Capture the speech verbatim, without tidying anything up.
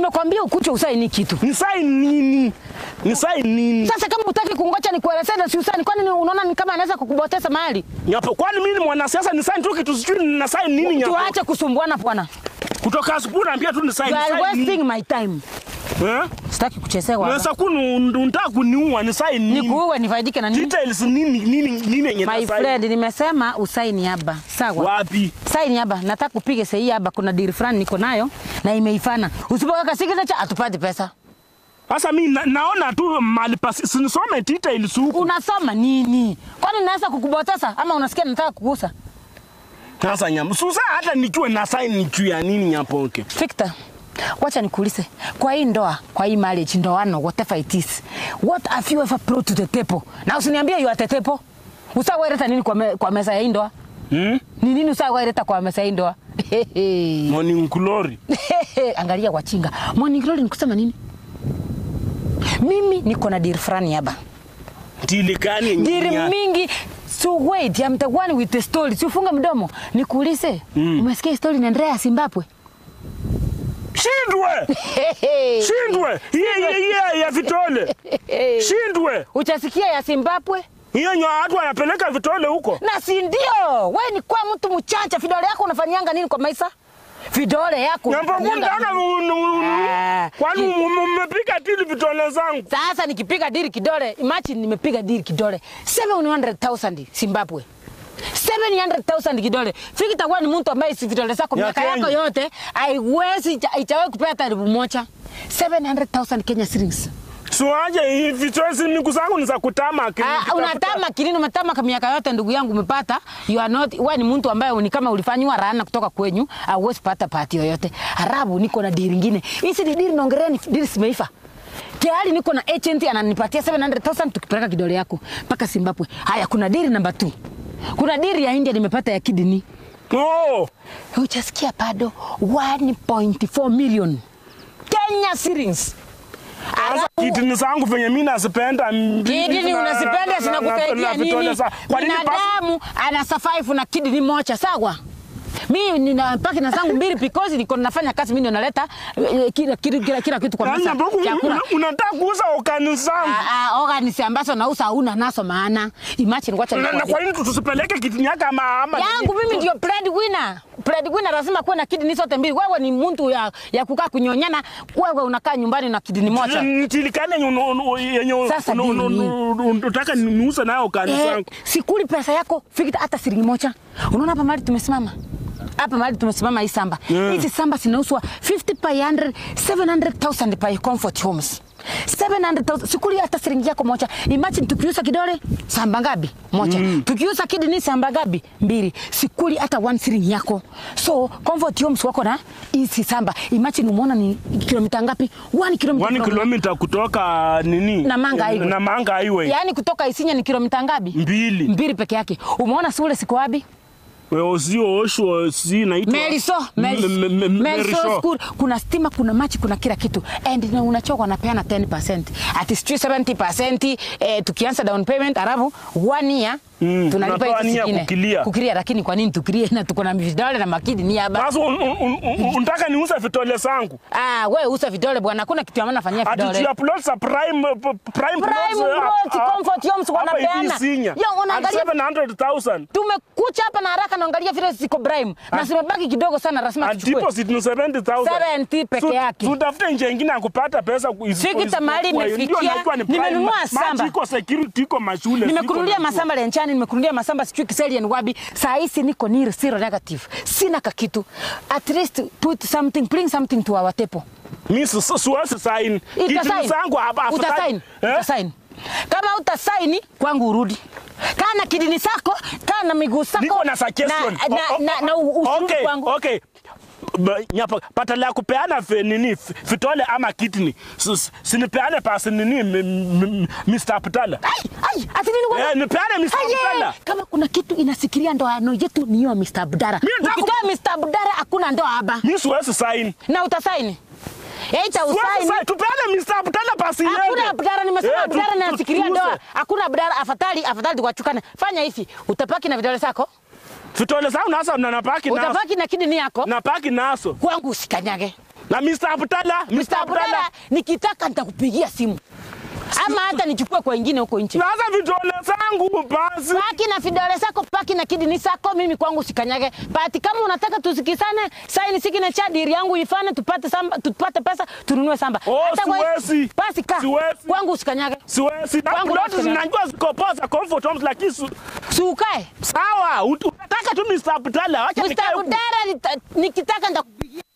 Nimekwambia ukuche usaini kitu. Ni sign nini? Ni sign nini? Sasa kama utaki kungocha nikuelezea si usaini, kwani unaona ni kama anaweza kukuboteza mahali? Nyapo, kwani mimi ni mwanasiasa ni sign tu kitu sijui na sign nini nyapo? Tuache kusumbuana bwana. Kutoka asubuhi naambia tu ni sign. You are wasting my time. Eh? Sitaki kuchezewa. Unaweza unataka kuniua ni sign nini? Nikuue nifaidike na nini? Details nini nini nini yenye my friend, nimesema usaini haba. Sawa. Wapi? Saini haba. Nataka kupige sahihi haba, kuna deal fulani niko nayo na imeifana. Usipoweka signature atupate pesa. Sasa mimi na, naona tu mali pasi sinisome details huko. Unasoma nini? Kwani naweza kukuboteza ama unasikia nataka kugusa? Sasa nyama. Susa hata nikiwe na sign nikiwe ya nini nyapoke. Fikita, wacha nikuulize. Kwa hii ndoa, kwa hii marriage, ndoano, whatever it is. What have you ever brought to the table? Na usiniambie you are the table. Usaweleta nini kwa me, kwa meza ya hii ndoa? Hmm? Ni nini usaweleta kwa meza ya hii ndoa? Morning glory. Angalia kwa chinga. Morning glory ni kusema nini? Mimi niko na deal fulani hapa. Deal gani yenyewe? Deal mingi. So wait, I'm the one with the story. Si ufunga mdomo. Nikuulize, mm. umesikia story na Andrea Zimbabwe? Shindwe. Shindwe. Yeye yeye ya vidole. Shindwe. Uchasikia ya Zimbabwe? Hiyo nyo watu wanapeleka vidole huko. Na si ndio. Wewe ni kwa mtu mchacha, vidole yako unafanyanga nini kwa maisha? Vidole yako. Nyambogundana kwani umepiga dili vidole zangu. Sasa nikipiga dili kidole, imagine nimepiga dili kidole seven hundred thousand Zimbabwe. seven hundred thousand kidole. Fikita kwa ni mtu ambaye si vidole zako miaka yako yote haiwezi haijawahi kupata elfu moja. seven hundred thousand Kenya shillings. Suaje hivi choice mimi zangu ni za kutama akili. Ah, unatama kilini umetama kwa miaka yote ndugu yangu umepata. You are not, wewe ni mtu ambaye ni kama ulifanywa laana kutoka kwenyu, hauwezi pata pati yoyote. Harabu niko na deal nyingine. Hizi ni deal naongelea ni deal simeifa. Tayari niko na agent ananipatia seven hundred thousand tukipeleka kidole yako mpaka Zimbabwe. Haya kuna deal number two. Kuna deal ya India nimepata ya kidney. Oh, uchasikia bado one point four million Kenya shillings. Asa kidney zangu venye mimi nazipenda. Kidney unazipenda sina kusaidia nini? Binadamu ana survive na kidney moja sawa? Mimi nina paki na zangu mbili because niko nafanya kazi mimi naleta kila kila kila kitu kwa meza. Unataka kuuza organs zangu? Ah ah, organs ambazo nauza una naso maana. Imagine wacha na kwa nini tusipeleke kidney yako ama ama yangu mimi ndio breadwinner. Breadwinner lazima kuwe na kidney zote mbili. Wewe ni mtu ya ya kukaa kunyonyana, wewe unakaa nyumbani na kidney moja. Nitilikane yenye unataka niuze nayo organs zangu. Sikuli pesa yako, Fikita hata shilingi moja. Unaona hapa mahali tumesimama? Hapa mahali tumesimama hii samba. Yeah. Hizi samba zinauzwa fifty per hundred, seven hundred thousand per comfort homes. seven hundred thousand sikuli hata shilingi yako moja. Imagine tukiuza kidole samba ngapi? Moja. Mm. Tukiuza kidney samba ngapi? Mbili. Sikuli hata one shilingi yako. So comfort homes wako na hizi samba. Imagine umeona ni kilomita ngapi? one kilometer. one kilometer kutoka nini? Na Manga highway. Na Manga highway. Yaani kutoka Isinya ni kilomita ngapi? Mbili. Mbili peke yake. Umeona shule siko wapi? Wewe sio osho si naitwa Meriso, Meriso school, kuna stima, kuna maji, kuna kila kitu. And na unachoka wanapeana ten percent. At least seventy percent eh, tukianza down payment alafu one year mm, tunalipa hizi zingine. Kukilia. Kukilia lakini kwa nini tukilie na tuko na vidole na makidi ni hapa. Sasa unataka niuze vidole zangu? Ah, wewe uza vidole bwana, hakuna kitu amana nafanyia vidole. Ati upload sa prime prime prime comfort homes wanapeana. Yo unaangalia seven hundred thousand. Tumekucha hapa na haraka naangalia vile ziko prime. Na zimebaki kidogo sana lazima tuchukue. Deposit ni seventy thousand. seventy peke yake. Tutafute nje nyingine ya kupata pesa hizi. Fikita mahali nimefikia. Nimenunua samba. Iko security iko mashule. Nimekunulia masamba lenchani, nimekunulia masamba sijui Kiseli and Wabi. Saa hizi niko near zero negative. Sina kakitu. At least put something, bring something to our table. Mimi siwezi sign. Kitu zangu hapa. Utasign. Utasign. Kama utasign kwangu urudi. Kana kidini sako, kana miguu sako. Niko na suggestion. Na na na ushuru kwangu. Okay. Nyapa patala kupeana nini vitole ama kidney. Sinipeane pasi nini Mister Putala. Ai, ai, ati nini wewe? Eh, nipeane Mister Putala. Kama kuna kitu inasikiria ndoa no yetu ni hiyo Mister Budara. Ukitoa Mister Budara hakuna ndoa haba. Mimi siwezi sign. Na utasign. Eita usaini. Tupeane Mister Budara pasi yake. Hakuna Budara nimesema Budara na sikiria ndoa. Hakuna Budara afadhali afadhali tukwachukane. Fanya hivi, utapaki na vidole zako. Vitole zangu naso na napaki naso. Utapaki na kidney yako. Napaki naso. Kwangu usikanyage. Na mister Abdalla, mister Abdalla nikitaka nitakupigia simu. Ama hata nichukue kwa wengine huko nje. Sasa vidole zangu basi. Paki na vidole zako, paki na kidini zako, mimi kwangu sikanyage. Pati kama unataka tusikisane, sign signature deal yangu ifanye tupate samba, tupate pesa, tununue samba. Oh, siwezi. Basi ka. Siwezi. Kwangu usikanyage. Siwezi. Na plot zinajua zikopoza comfort homes lakini sukae. Sawa, unataka tu mister Abdalla, acha nikae. mister Abdalla nikitaka nitakupigia.